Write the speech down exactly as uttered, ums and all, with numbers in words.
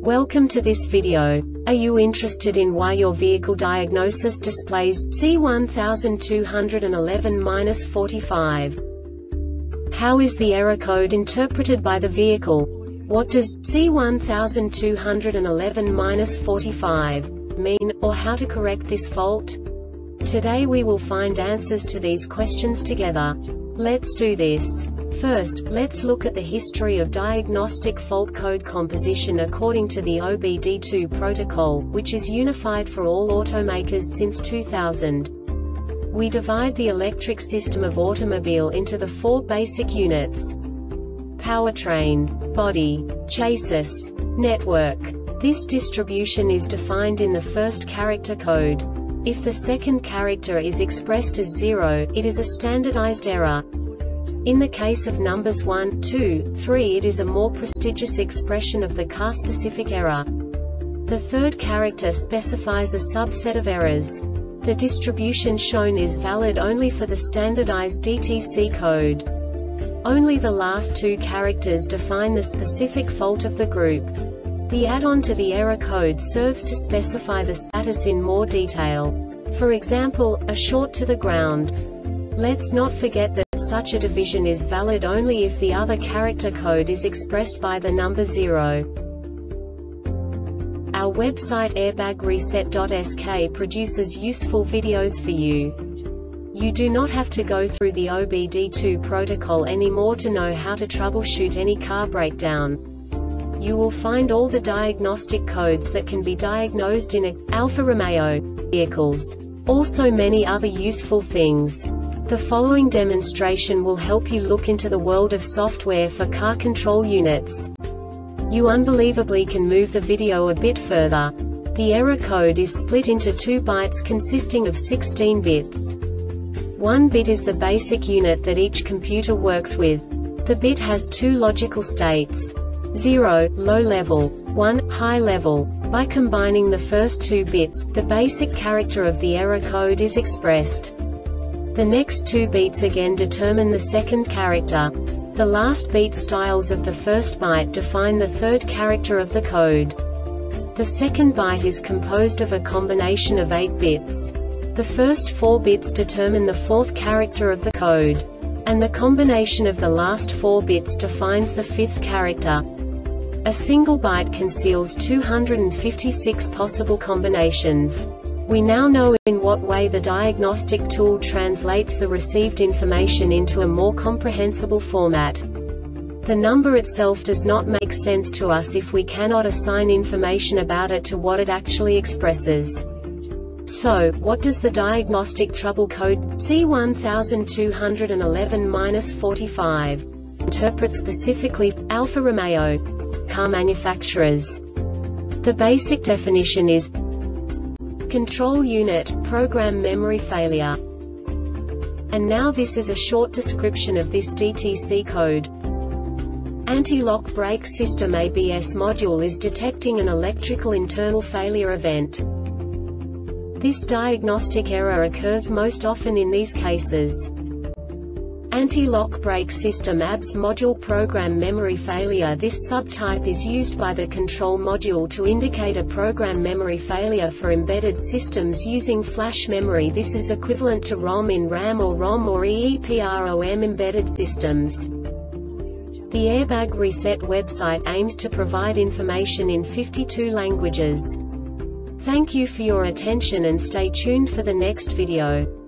Welcome to this video. Are you interested in why your vehicle diagnosis displays C one two one one dash forty-five? How is the error code interpreted by the vehicle? What does C one two one one dash forty-five mean, or how to correct this fault? Today we will find answers to these questions together. Let's do this. First, let's look at the history of diagnostic fault code composition according to the O B D two protocol, which is unified for all automakers since two thousand. We divide the electric system of automobile into the four basic units: powertrain, body, chassis, network. This distribution is defined in the first character code. If the second character is expressed as zero, it is a standardized error. In the case of numbers one, two, three, it is a more prestigious expression of the car-specific error. The third character specifies a subset of errors. The distribution shown is valid only for the standardized D T C code. Only the last two characters define the specific fault of the group. The add-on to the error code serves to specify the status in more detail. For example, a short to the ground. Let's not forget that such a division is valid only if the other character code is expressed by the number zero. Our website airbag reset dot S K produces useful videos for you. You do not have to go through the O B D two protocol anymore to know how to troubleshoot any car breakdown. You will find all the diagnostic codes that can be diagnosed in a Alfa Romeo vehicles. Also many other useful things. The following demonstration will help you look into the world of software for car control units. You unbelievably can move the video a bit further. The error code is split into two bytes consisting of sixteen bits. One bit is the basic unit that each computer works with. The bit has two logical states: zero, low level, one, high level. By combining the first two bits, the basic character of the error code is expressed. The next two beats again determine the second character. The last beat styles of the first byte define the third character of the code. The second byte is composed of a combination of eight bits. The first four bits determine the fourth character of the code. And the combination of the last four bits defines the fifth character. A single byte conceals two hundred fifty-six possible combinations. We now know in what way the diagnostic tool translates the received information into a more comprehensible format. The number itself does not make sense to us if we cannot assign information about it to what it actually expresses. So, what does the diagnostic trouble code C one two one one dash forty-five interpret specifically for Alfa Romeo car manufacturers? The basic definition is control unit, program memory failure. And now this is a short description of this D T C code. Anti-lock brake system A B S module is detecting an electrical internal failure event. This diagnostic error occurs most often in these cases: anti-lock brake system A B S module program memory failure. This subtype is used by the control module to indicate a program memory failure for embedded systems using flash memory. This is equivalent to ROM in RAM or ROM or EEPROM embedded systems. The Airbag Reset website aims to provide information in fifty-two languages. Thank you for your attention and stay tuned for the next video.